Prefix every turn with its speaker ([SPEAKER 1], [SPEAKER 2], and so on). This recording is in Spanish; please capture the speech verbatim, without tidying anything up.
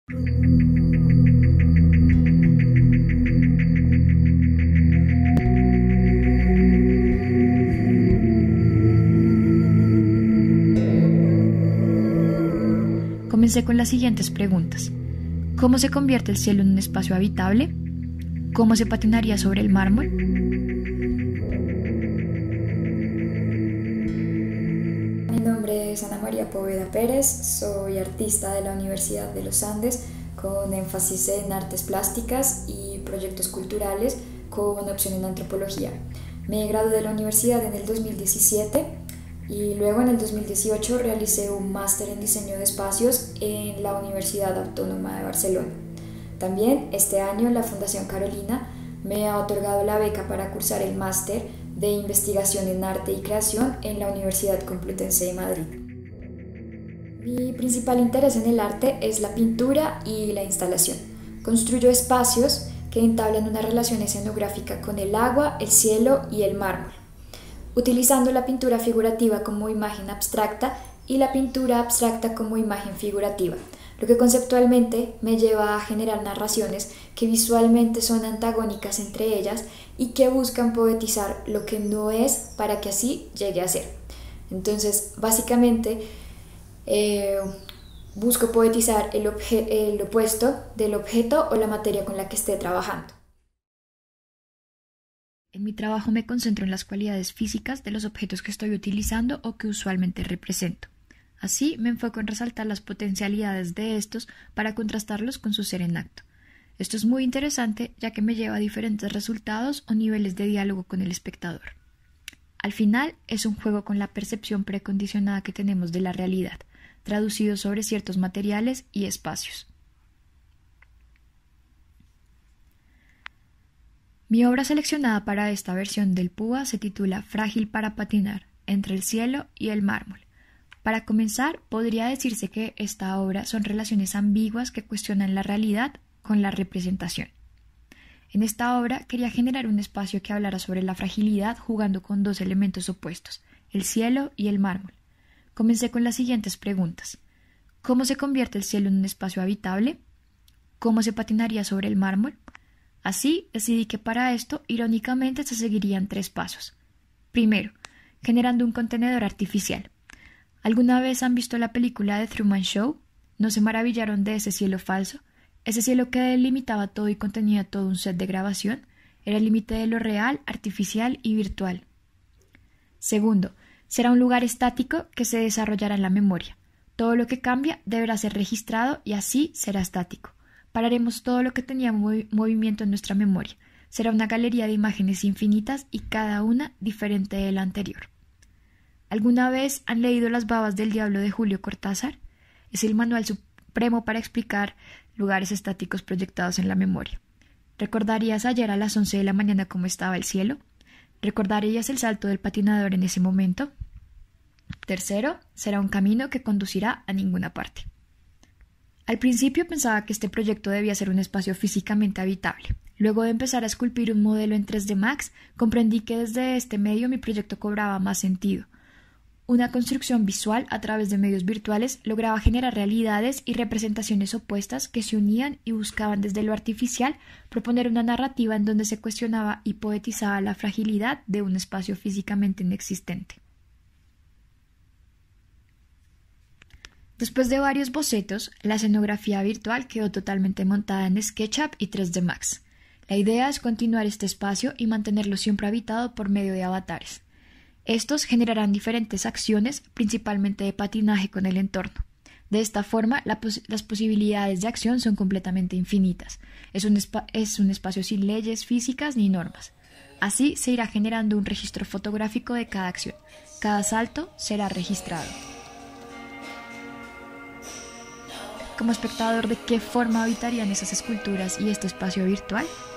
[SPEAKER 1] Comencé con las siguientes preguntas. ¿Cómo se convierte el cielo en un espacio habitable? ¿Cómo se patinaría sobre el mármol?
[SPEAKER 2] Mi nombre es Ana María Poveda Pérez, soy artista de la Universidad de los Andes con énfasis en artes plásticas y proyectos culturales con opción en antropología. Me gradué de la universidad en el dos mil diecisiete y luego en el dos mil dieciocho realicé un máster en diseño de espacios en la Universidad Autónoma de Barcelona. También este año la Fundación Carolina me ha otorgado la beca para cursar el máster de investigación en arte y creación en la Universidad Complutense de Madrid. Mi principal interés en el arte es la pintura y la instalación. Construyo espacios que entablan una relación escenográfica con el agua, el cielo y el mármol, utilizando la pintura figurativa como imagen abstracta y la pintura abstracta como imagen figurativa, lo que conceptualmente me lleva a generar narraciones que visualmente son antagónicas entre ellas y que buscan poetizar lo que no es para que así llegue a ser. Entonces, básicamente, eh, busco poetizar el, el opuesto del objeto o la materia con la que esté trabajando.
[SPEAKER 1] En mi trabajo me concentro en las cualidades físicas de los objetos que estoy utilizando o que usualmente represento. Así me enfoco en resaltar las potencialidades de estos para contrastarlos con su ser en acto. Esto es muy interesante ya que me lleva a diferentes resultados o niveles de diálogo con el espectador. Al final es un juego con la percepción precondicionada que tenemos de la realidad, traducido sobre ciertos materiales y espacios. Mi obra seleccionada para esta versión del P U A se titula Frágil para patinar, entre el cielo y el mármol. Para comenzar, podría decirse que esta obra son relaciones ambiguas que cuestionan la realidad con la representación. En esta obra quería generar un espacio que hablara sobre la fragilidad jugando con dos elementos opuestos, el cielo y el mármol. Comencé con las siguientes preguntas. ¿Cómo se convierte el cielo en un espacio habitable? ¿Cómo se patinaría sobre el mármol? Así, decidí que para esto, irónicamente, se seguirían tres pasos. Primero, generando un contenedor artificial. ¿Alguna vez han visto la película de Truman Show? ¿No se maravillaron de ese cielo falso? Ese cielo que delimitaba todo y contenía todo un set de grabación. Era el límite de lo real, artificial y virtual. Segundo, será un lugar estático que se desarrollará en la memoria. Todo lo que cambia deberá ser registrado y así será estático. Pararemos todo lo que tenía movi- movimiento en nuestra memoria. Será una galería de imágenes infinitas y cada una diferente de la anterior. ¿Alguna vez han leído Las babas del diablo de Julio Cortázar? Es el manual supremo para explicar lugares estáticos proyectados en la memoria. ¿Recordarías ayer a las once de la mañana cómo estaba el cielo? ¿Recordarías el salto del patinador en ese momento? Tercero, será un camino que conducirá a ninguna parte. Al principio pensaba que este proyecto debía ser un espacio físicamente habitable. Luego de empezar a esculpir un modelo en tres D Max, comprendí que desde este medio mi proyecto cobraba más sentido. Una construcción visual a través de medios virtuales lograba generar realidades y representaciones opuestas que se unían y buscaban desde lo artificial proponer una narrativa en donde se cuestionaba y poetizaba la fragilidad de un espacio físicamente inexistente. Después de varios bocetos, la escenografía virtual quedó totalmente montada en SketchUp y tres D Max. La idea es continuar este espacio y mantenerlo siempre habitado por medio de avatares. Estos generarán diferentes acciones, principalmente de patinaje con el entorno. De esta forma, la pos- las posibilidades de acción son completamente infinitas. Es un, es un espacio sin leyes físicas ni normas. Así se irá generando un registro fotográfico de cada acción. Cada salto será registrado. Como espectador, ¿de qué forma habitarían esas esculturas y este espacio virtual?